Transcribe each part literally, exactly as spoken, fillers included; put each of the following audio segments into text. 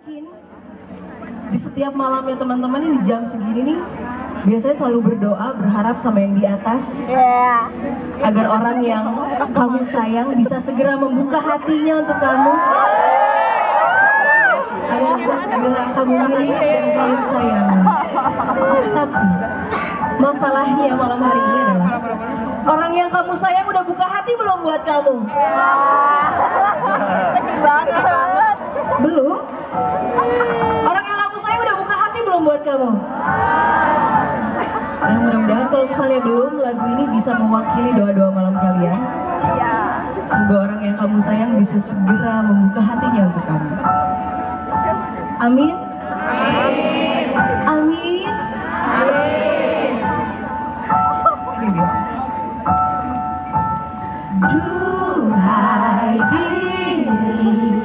Mungkin di setiap malamnya teman-teman ini di jam segini nih biasanya selalu berdoa, berharap sama yang di atas yeah. agar orang yang kamu sayang bisa segera membuka hatinya untuk kamu, agar bisa segera kamu miliki dan kamu sayangi. Tapi masalahnya malam hari ini adalah orang yang kamu sayang udah buka hati belum buat kamu? Sedih banget. Belum? Orang yang kamu sayang udah buka hati belum buat kamu? Nah, mudah-mudahan kalau misalnya belum, lagu ini bisa mewakili doa-doa malam kalian. Semoga orang yang kamu sayang bisa segera membuka hatinya untuk kamu. Amin. Amin. Amin. Ini dia. Duhai diri,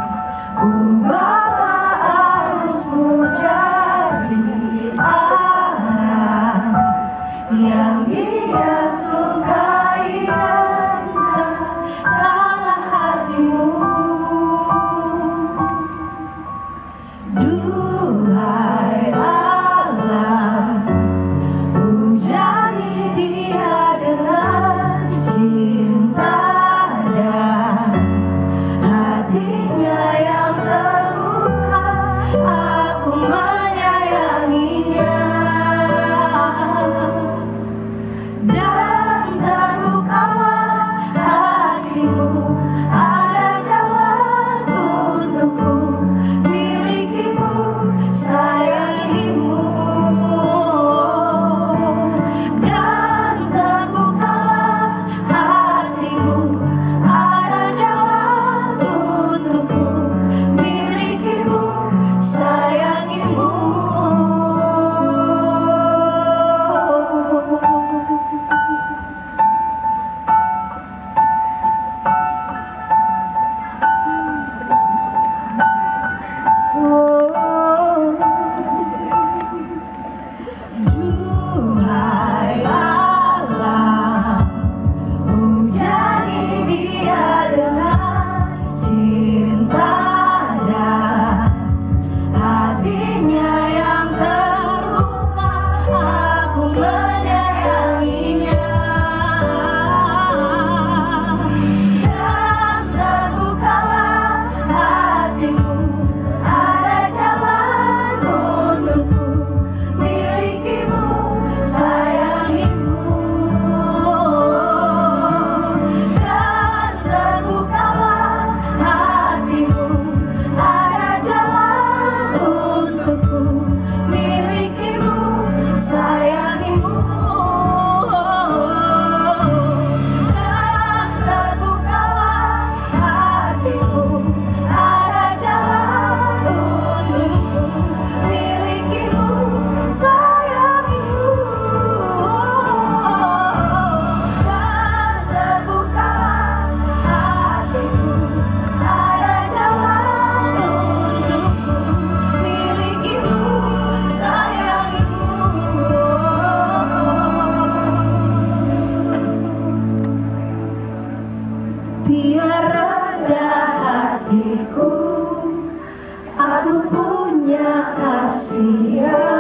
ubahlah arusmu jadi arah yang Dia sukai dan kalah hatimu. Duhai alam, hujani Dia dengan cinta dan hatinya yang terluka, aku menyayanginya. Dan terbukalah hatimu, ada jalan untukku, milikimu, sayangimu. Dan terbukalah hatimu, ada jalan untukku, milikimu, sayangimu. Duhai alam, hujani Dia dengan cinta dan hatinya yang terbuka, aku menyayanginya. Dan terbukalah hatimu, ada jalan untukku, milikimu, sayangimu. Dan terbukalah hatimu, ada jalan untukku, milikimu, sayangimu. Dan terbukalah hatimu, ada jalan untukku, milikimu, sayangimu. Dan terbukalah hatimu, ada jalan untukku, milikimu, sayangimu. Biar rendah hatiku, aku punya kasih yang